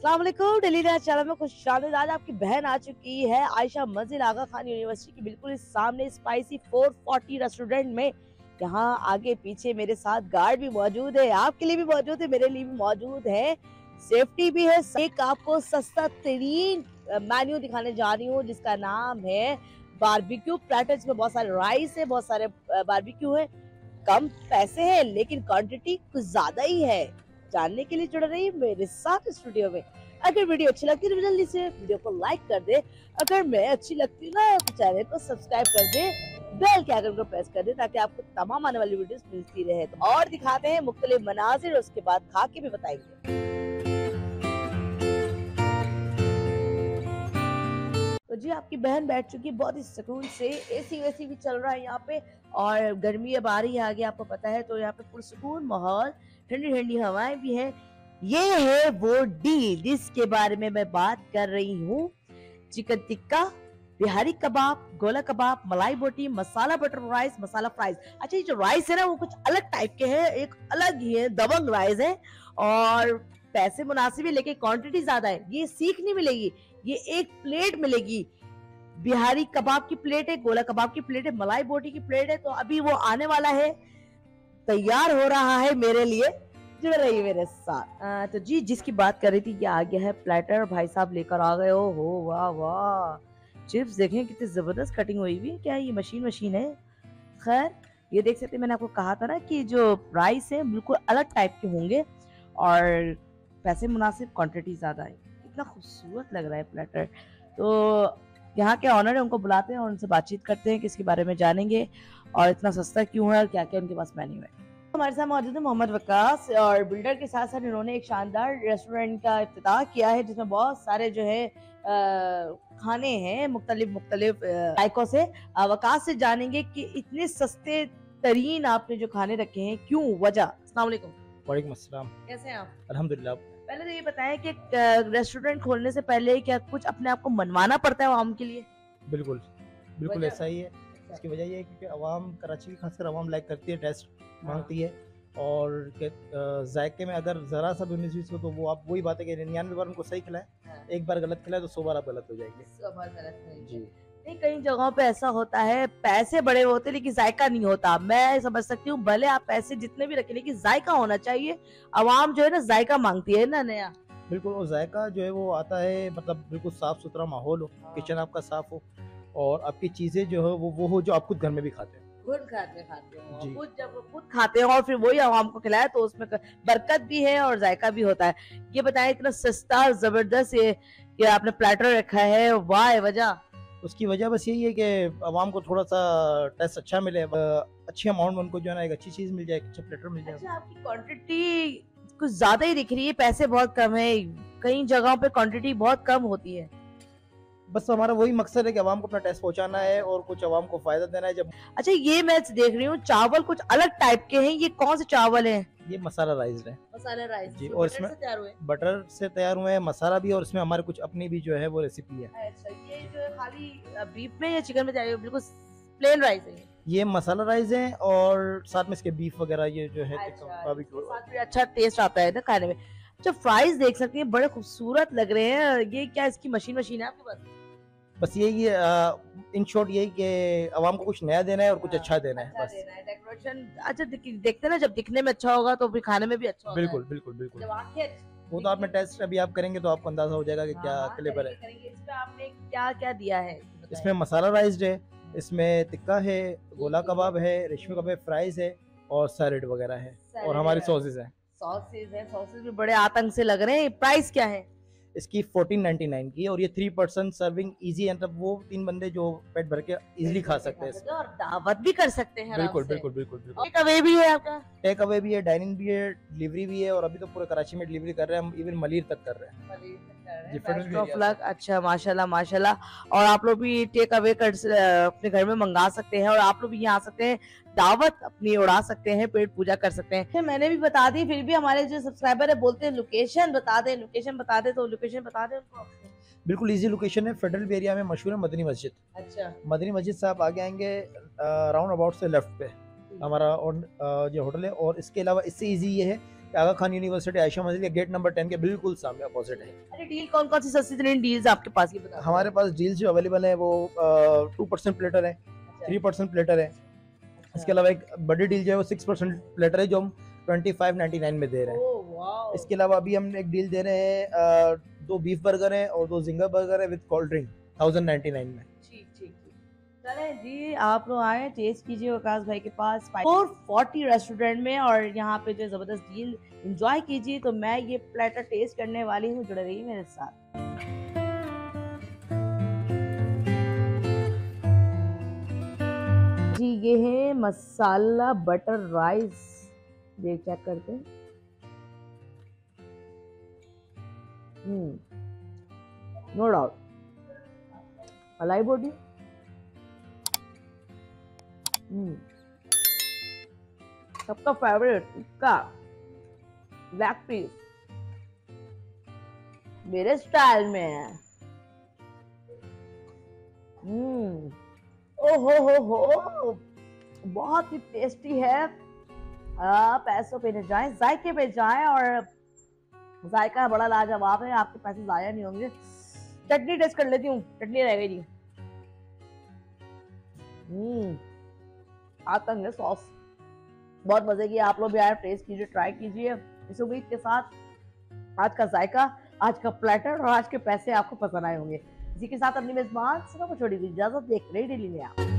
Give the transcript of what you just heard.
अस्सलाम वालेकुम। Daily life channel में खुशामदीद। आज आपकी बहन आ चुकी है आयशा मंजिल आगा खान यूनिवर्सिटी के बिल्कुल इस सामने स्पाइसी 440 रेस्टोरेंट में। यहाँ आगे पीछे मेरे साथ गार्ड भी मौजूद है, आपके लिए भी मौजूद है, मेरे लिए भी मौजूद है, सेफ्टी भी है। एक आपको सस्ता तरीन मेन्यू दिखाने जा रही हूँ जिसका नाम है बारबेक्यू प्लेटर्स में बहुत सारे राइस है, बहुत सारे बारबेक्यू है। कम पैसे हैं लेकिन क्वांटिटी कुछ ज्यादा ही है। जानने के लिए जुड़ रही मेरे साथ स्टूडियो में। अगर वीडियो अच्छी लगती है तो जल्दी से वीडियो को लाइक कर दे, अगर मैं अच्छी लगती हूँ ना तो चैनल को सब्सक्राइब कर दे, बेल के आइकन को प्रेस कर दे ताकि आपको तमाम आने वाली वीडियोस मिलती रहे। तो और दिखाते हैं मुख्तलिफ मनाजिर, उसके बाद खा के भी बताएंगे। तो जी आपकी बहन बैठ चुकी है बहुत ही सुकून से, एसी वेसी भी चल रहा है यहाँ पे, और गर्मी अब आ रही है आगे आपको पता है, तो यहाँ पे पुरसुकून माहौल, ठंडी ठंडी हवाएं भी हैं। ये है वो डील जिसके बारे में मैं बात कर रही हूँ। चिकन टिक्का, बिहारी कबाब, गोला kebab, malai boti, masala butter rice, masala fries. अच्छा ये जो राइस है ना वो कुछ अलग टाइप के हैं, एक अलग ही है, दबंग राइस है और पैसे मुनासिब है लेकिन क्वांटिटी ज्यादा है। ये सीख नहीं मिलेगी, ये एक प्लेट मिलेगी। बिहारी कबाब की प्लेट है, गोला कबाब की प्लेट है, मलाई बोटी की प्लेट है। तो अभी वो आने वाला है, तैयार हो रहा है मेरे लिए, जुड़ रही है मेरे साथ। तो जी जिसकी बात कर रही थी ये आ गया है प्लेटर, भाई साहब लेकर आ गए हो। वाह वाह, चिप्स देखें कितनी जबरदस्त कटिंग हुई हुई है। क्या ये मशीन है? खैर ये देख सकते हैं, मैंने आपको कहा था ना कि जो राइस है बिल्कुल अलग टाइप के होंगे और पैसे मुनासिब, क्वांटिटी ज्यादा है। कितना खूबसूरत लग रहा है प्लेटर। तो यहाँ के ऑनर है, उनको बुलाते हैं और उनसे बातचीत करते हैं कि इसके बारे में जानेंगे और इतना सस्ता क्यों है और क्या क्या उनके पास मेन्यू है। हमारे साथ मौजूद है मोहम्मद वकास, और बिल्डर के साथ साथ इन्होंने एक शानदार रेस्टोरेंट का इफ्तिताह किया है जिसमें बहुत सारे जो है खाने हैं मुख्तलिफ जायकों से। वकास से जानेंगे कि इतने सस्ते तरीन आपने जो खाने रखे हैं क्यों, वजह। अस्सलाम वालेकुम। वालेकुम अस्सलाम। कैसे हैं आप? अल्हम्दुलिल्लाह। पहले तो ये बताएं कि रेस्टोरेंट खोलने से पहले क्या कुछ अपने आप को मनवाना पड़ता है आवाम के लिए? बिल्कुल बिल्कुल वजह? ऐसा ही है। इसकी वजह ये है क्योंकि आवाम, कराची की खासकर आवाम लाइक करती है, टेस्ट मांगती है, और जायके में अगर ज़रा सा भी 19-20 हो तो वो आप वही बात है कि 99 बार उनको सही खिलाएं, एक बार गलत खिलाए तो 100 बार आप गलत हो जाएंगे। जी नहीं, कई जगहों पे ऐसा होता है, पैसे बड़े होते लेकिन जायका नहीं होता। मैं समझ सकती हूँ, भले आप पैसे जितने भी रखें लेकिन जायका होना चाहिए। आवाम जो है ना जायका मांगती है ना नया। बिल्कुल, और जायका जो है वो आता है मतलब बिल्कुल साफ़ सुथरा माहौल हो, किचन आपका साफ़ हो और आपकी चीज़ें जो है वो हो जो आप खुद घर में भी खाते हैं। खुद खाते हो, जी। खुद खाते हैं और फिर वही आवाम को खिलाए तो उसमें बरकत भी है और जायका भी होता है। ये बताएं, इतना सस्ता जबरदस्त ये आपने प्लेटर रखा है, वाह, वजह? उसकी वजह बस यही है कि आवाम को थोड़ा सा टेस्ट अच्छा मिले, अच्छी अमाउंट में उनको जो है ना एक अच्छी चीज़ मिल जाए, एक अच्छा प्लेटर मिल जाए। अच्छा, आपकी क्वांटिटी कुछ ज्यादा ही दिख रही है, पैसे बहुत कम है। कई जगहों पे क्वांटिटी बहुत कम होती है। बस हमारा वही मकसद है कि आवाम को अपना टेस्ट पहुंचाना है और कुछ आवाम को फायदा देना है। जब अच्छा ये मैं देख रही हूँ चावल कुछ अलग टाइप के हैं, ये कौन से चावल हैं? ये मसाला राइस है। मसाला राइस जी, जो और बटर इसमें से तैयार हुए? बटर से तैयार हुए हैं, मसाला भी, और इसमें हमारे कुछ अपनी भी जो है वो रेसिपी है। अच्छा, ये जो है खाली बीफ में या चिकन में तैयार हुए? बिल्कुल प्लेन राइस है ये मसाला राइस है और साथ में इसके बीफ वगैरह ये जो है साथ में अच्छा टेस्ट आता है ना खाने में। अच्छा, फ्राइज देख सकते हैं, बड़े खूबसूरत लग रहे हैं। ये क्या इसकी मशीन है आपके पास? बस यही इन शॉर्ट यही कि आवाम को कुछ नया देना है और कुछ अच्छा देना है बस। डेकोरेशन अच्छा देखते ना, जब दिखने में अच्छा होगा तो फिर खाने में भी अच्छा होगा। बिल्कुल बिल्कुल बिल्कुल। जब आंखें वो तो आपने टेस्ट अभी आप करेंगे तो आपको अंदाजा हो जाएगा कि क्या फ्लेवर है। इसमें आपने क्या क्या दिया है? इसमें मसाला राइस है, इसमें टिक्का है, गोला कबाब है, रेशमी कबाब, फ्राइज है और सैलेड वगैरह है, और हमारी सॉसेज है। सॉसेज भी बड़े आतंक से लग रहे हैं। प्राइस क्या है इसकी? 1499 की है, और ये 3% सर्विंग इजी है, मतलब वो 3 बंदे जो पेट भर के इजीली खा सकते हैं और दावत भी कर सकते हैं। बिल्कुल बिल्कुल बिल्कुल बिल्कुल। टेक अवे भी है आपका? टेक अवे भी है, डाइनिंग भी है, डिलीवरी भी है, और अभी तो पूरे कराची में डिलीवरी कर रहे हैं हम, इवन मलीर तक कर रहे हैं। अच्छा, माशाल्लाह माशाल्लाह। और आप लोग भी टेक अवे कर अपने घर में मंगा सकते हैं और आप लोग भी यहाँ आ सकते हैं, दावत अपनी उड़ा सकते हैं, पेट पूजा कर सकते हैं। मैंने भी बता दी, फिर भी हमारे जो सब्सक्राइबर है बोलते हैं लोकेशन बता दे, तो लोकेशन बता दे उनको। बिल्कुल इजी लोकेशन है, फेडरल एरिया में मशहूर है मदनी मस्जिद। अच्छा, मदनी मस्जिद से आप आगे आएंगे राउंड अबाउट से लेफ्ट पे हमारा जो होटल है, और इसके अलावा इससे इजी ये है आगा खान यूनिवर्सिटी आयशा मंजिल गेट नंबर 10 के बिल्कुल सामने अपोजिट है। अरे डील कौन कौन सी सस्ती तरीन डील्स आपके पास, ये बता। हमारे पास डील्स जो अवेलेबल है वो 2% प्लेटर है, 3% प्लेटर है। इसके अलावा एक बड़ी डील जो है वो 6% प्लेटर है जो हम 25.99 में दे रहे हैं। इसके अलावा अभी हम एक डील दे रहे हैं 2 बीफ बर्गर है और 2 जिंगर बर्गर है विद कोल्ड ड्रिंक 1099 में। ठीक ठीक ठीक, चले जी आप लोग आए टेस्ट कीजिए वकास भाई के पास 440 रेस्टोरेंट में और यहाँ पे जो जबरदस्त डील एंजॉय कीजिए। तो मैं ये प्लेटर टेस्ट करने वाली हूँ, जुड़े रहिए मेरे साथ। जी ये है मसाला बटर राइस, ये चेक करते हैं। नो डाउट मलाई बोटी, सबका फेवरेट टिक्का ब्लैक पीस मेरे स्टाइल में है। ओ हो बहुत ही टेस्टी है। पैसों पे न जाएं, जायके पे जाएं और जायका बड़ा लाजवाब है, आपके पैसे जाया नहीं होंगे। चटनी टेस्ट कर लेती हूँ, चटनी रह गई जी। आतंक है सॉस, बहुत मजे की। आप लोग भी आए टेस्ट कीजिए, ट्राई कीजिए। इस उम्मीद के साथ आज का जायका, आज का प्लेटर और आज के पैसे आपको पसंद आए होंगे। इसी के साथ अपनी मेजबान सुनो को छोड़ी हुई इजाजत, देख रही डेली में आप।